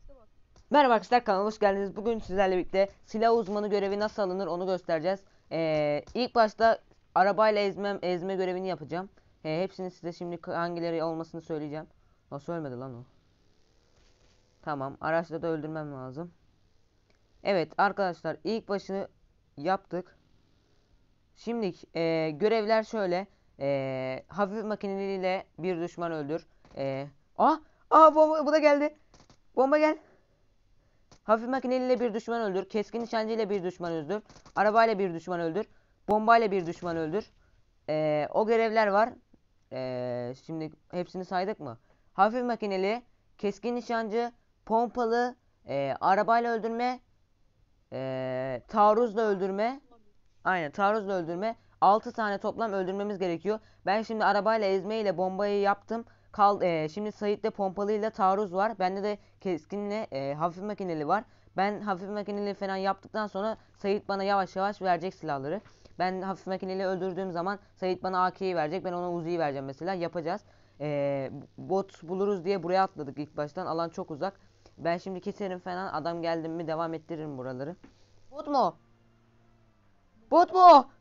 Merhaba arkadaşlar, kanalıma hoş geldiniz. Bugün sizlerle birlikte silah uzmanı görevi nasıl alınır onu göstereceğiz. İlk başta arabayla ezme görevini yapacağım. Hepsini size şimdi hangileri olmasını söyleyeceğim. Nasıl ölmedi lan o? Tamam, araçla da öldürmem lazım. Evet arkadaşlar, ilk başını yaptık. Şimdi görevler şöyle. Hafif makineliyle bir düşman öldür. Ah, bomba, bu da geldi. Bomba gel. Hafif makineliyle bir düşman öldür. Keskin nişancıyla bir düşman öldür. Arabayla bir düşman öldür. Bombayla bir düşman öldür. O görevler var. Şimdi hepsini saydık mı? Hafif makineli, keskin nişancı, pompalı, arabayla öldürme, taarruzla öldürme. Aynen, taarruzla öldürme. 6 tane toplam öldürmemiz gerekiyor. Ben şimdi arabayla ezme ile bombayı yaptım. Şimdi Sait'te pompalıyla taarruz var. Bende de keskinle hafif makineli var. Ben hafif makineli falan yaptıktan sonra Sait bana yavaş yavaş verecek silahları. Ben hafif makineli öldürdüğüm zaman Sait bana AK'yi verecek. Ben ona Uzi'yi vereceğim mesela. Yapacağız. Bot buluruz diye buraya atladık ilk baştan. Alan çok uzak. Ben şimdi keserim falan. Adam geldim mi devam ettiririm buraları. Bot mu? Bot mu?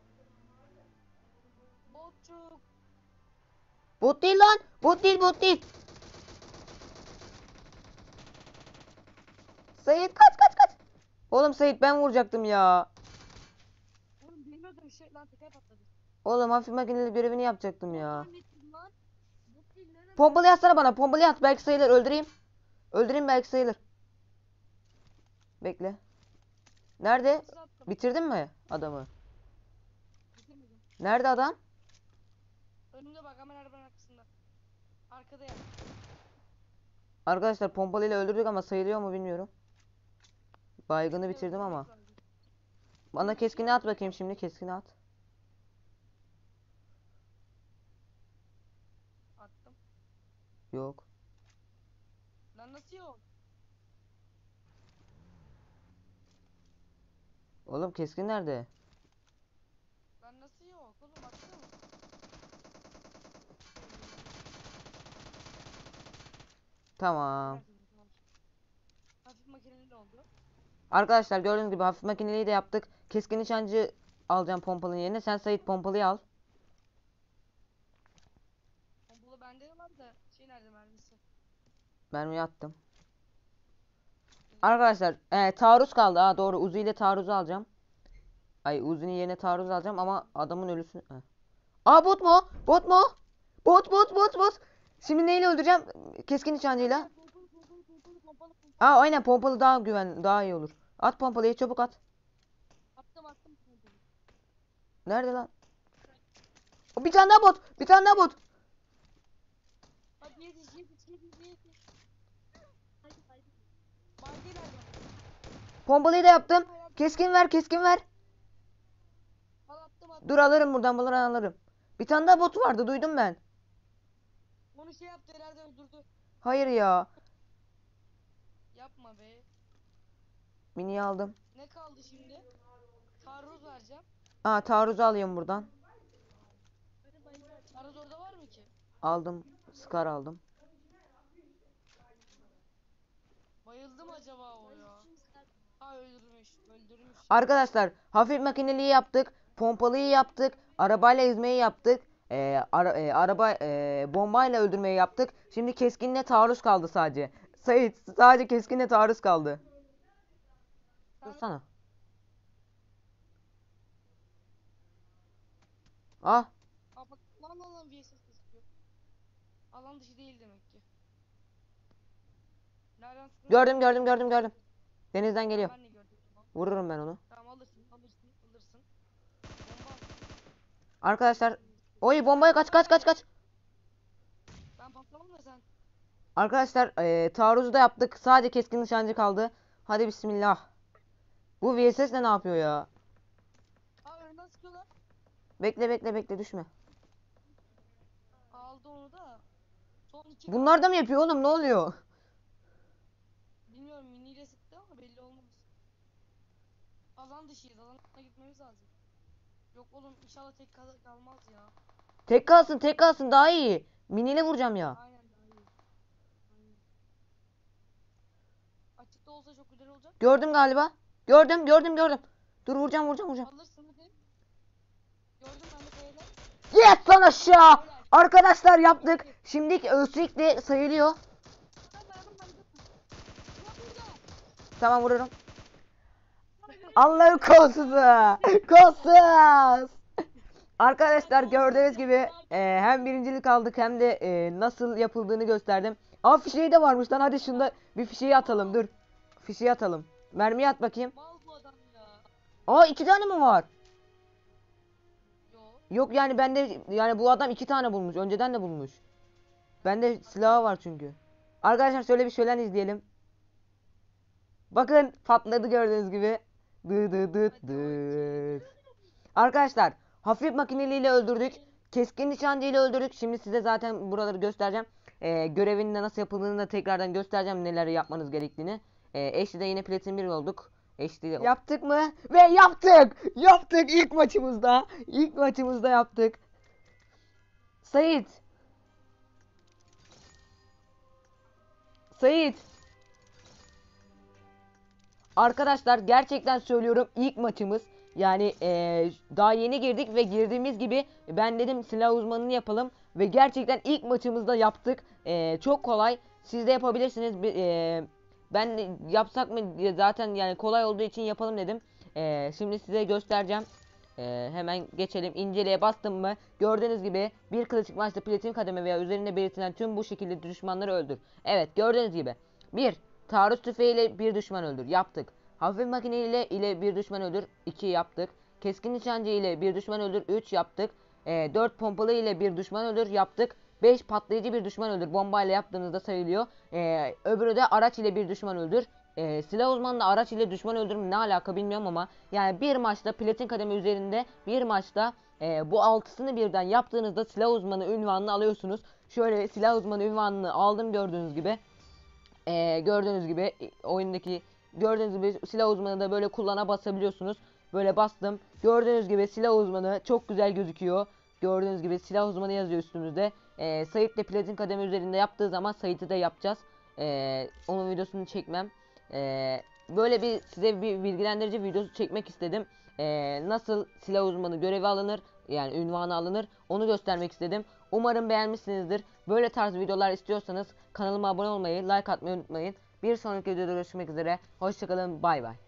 Botçuk. Bot değil lan. Bot değil, bot değil. Sait kaç kaç kaç. Oğlum Sait, ben vuracaktım ya. Oğlum bilmiyordum şey lan teker patladı. Oğlum hafif makineli görevini yapacaktım Bot ya. zannettim lan. Bot değil nereden? Pompalı atsana bana. Pompalı at. Belki sayılır. Öldüreyim. Öldüreyim, belki sayılır. Bekle. Nerede? Nasıl attım? Bitirdin mi adamı? Bitirmedim. Nerede adam? Önümde bak hemen arabanın arkasında. Arkada ya. Arkadaşlar pompalıyla öldürdük ama sayılıyor mu bilmiyorum. Baygını Kesinlikle bitirdim ama. öldürmemiz lazım. Bana keskini at bakayım şimdi. Keskini at. Attım. Yok. Lan nasıl yok? Oğlum keskin nerede? Lan nasıl yok? Oğlum attım. Tamam. Tertemiz tamam. Hafif makineli de oldu. Arkadaşlar gördüğünüz gibi hafif makineliği de yaptık. Keskin nişancı alacağım pompalının yerine. Sen Sait pompalıyı al. Pompalı bende de var da şey nerede mermisi? Mermiyi attım. Geliyorum. Arkadaşlar taarruz kaldı. Ha doğru, Uzi ile taarruzu alacağım. Ay, Uzi'nin yerine taarruz alacağım ama adamın ölüsü. Heh. Aa, bot mu? Bot mu? Bot. Şimdi neyle öldüreceğim? Keskin nişancıyla. Pompalı. Aa aynen, pompalı daha daha iyi olur. At pompalıyı, çabuk at. Attım pompalı. Nerede lan? Bir tane daha bot. Bir tane daha bot. Hadi yetiş. Haydi. Markayı nerede? Pompalıyı da yaptım. Keskin ver. Al attım. Dur, alırım buradan, alırım. Bir tane daha bot vardı, duydum ben. Onu şey yaptı herhalde öldürdü. Hayır ya. Yapma be. Mini'yi aldım. Ne kaldı şimdi? Taarruz vereceğim. Aa, taarruzu alayım buradan. Taarruz orada var mı ki? Aldım. Scar aldım. Bayıldı mı acaba o ya? Ha öldürmüş. Arkadaşlar hafif makineliği yaptık. Pompalıyı yaptık. Arabayla ezmeyi yaptık. Bombayla öldürmeyi yaptık. Şimdi keskinle taarruz kaldı sadece. Sait, sadece keskinle taarruz kaldı. Sen Dursana. Ah, Aa, bak lan VSS sıkıyor. Alan dışı değil demek ki. Nereden sıkıyor? gördüm. Denizden Tamam geliyor. ben de gördüm tamam. Vururum ben onu. Tamam alırsın. Bomba Arkadaşlar, oy bombaya kaç. ben patlamam da sen. Arkadaşlar taarruzu da yaptık. Sadece keskin nişancı kaldı. Hadi bismillah. Bu VSS ne yapıyor ya? Ha önden sıkıyorlar. Bekle düşme. Aldı onu da. Son iki Bunlar da kaldı. mı yapıyor oğlum, ne oluyor? Bilmiyorum miniyle sıktı ama belli olmaz. Alan dışıyız. Alana gitmemiz lazım. Yok oğlum inşallah tek kalmaz ya. Tek kalsın daha iyi. Miniyle vuracağım ya. Aynen daha iyi. Aynen. Açıkta olsa çok güzel olacak. Gördüm galiba. Gördüm. Dur vuracağım. Alırsın hadi. Gördüm ben de böyle. Yes lan aşağı. Arkadaşlar yaptık. Şimdi sürekli sayılıyor. Tamam vururum. Allah'ın kolsuzu. Kolsuz. Arkadaşlar gördüğünüz gibi hem birincilik aldık hem de nasıl yapıldığını gösterdim. Aa fişeği de varmış lan, hadi şunda bir fişeği atalım, dur. Fişeği atalım. Mermiyi at bakayım. Mal bu adam ya. Aa 2 tane mi var? Yo. Yok yani bende, yani bu adam 2 tane bulmuş. Önceden de bulmuş. Bende silahı var çünkü. Arkadaşlar şöyle bir şölen izleyelim. Bakın patladı gördüğünüz gibi. Dı dı dı dı. Arkadaşlar hafif makineliyle öldürdük. Keskin nişancıyla öldürdük. Şimdi size zaten buraları göstereceğim. Görevinin de nasıl yapıldığını da tekrardan göstereceğim. Neler yapmanız gerektiğini. HD'de yine platin 1 olduk. HD'de yaptık mı? Ve yaptık. Yaptık ilk maçımızda. İlk maçımızda yaptık. Sait. Sait. Arkadaşlar gerçekten söylüyorum, ilk maçımız. Yani daha yeni girdik ve girdiğimiz gibi ben dedim silah uzmanını yapalım ve gerçekten ilk maçımızda yaptık. Çok kolay. Siz de yapabilirsiniz. Ben yapsak mı zaten, yani kolay olduğu için yapalım dedim. Şimdi size göstereceğim. Hemen geçelim. İnceleye bastım mı? Gördüğünüz gibi bir klasik maçta platin kademe veya üzerinde belirtilen tüm bu şekilde düşmanları öldür. Evet, gördüğünüz gibi. 1. Taarruz tüfeğiyle bir düşman öldür. Yaptık. Hafif makine ile bir düşman öldür. 2 yaptık. Keskin nişancı ile bir düşman öldür. 3 yaptık. 4 pompalı ile bir düşman öldür. Yaptık. 5 patlayıcı bir düşman öldür. Bombayla yaptığınızda sayılıyor. Öbürü de araç ile bir düşman öldür. Silah uzmanı da araç ile düşman öldürme ne alaka bilmiyorum ama yani bir maçta platin kademe üzerinde bir maçta bu altısını birden yaptığınızda silah uzmanı ünvanını alıyorsunuz. Şöyle silah uzmanı ünvanını aldım gördüğünüz gibi. Gördüğünüz gibi oyundaki gördüğünüz gibi silah uzmanı da böyle kullana basabiliyorsunuz. Böyle bastım. Gördüğünüz gibi silah uzmanı çok güzel gözüküyor. Gördüğünüz gibi silah uzmanı yazıyor üstümüzde. Sait de platin kademe üzerinde yaptığı zaman Sait'i de yapacağız. Onun videosunu çekmem. Böyle bir size bir bilgilendirici videosu çekmek istedim. Nasıl silah uzmanı görevi alınır, yani ünvanı alınır, onu göstermek istedim. Umarım beğenmişsinizdir. Böyle tarz videolar istiyorsanız kanalıma abone olmayı, like atmayı unutmayın. Bir sonraki videoda görüşmek üzere. Hoşçakalın, bay bay.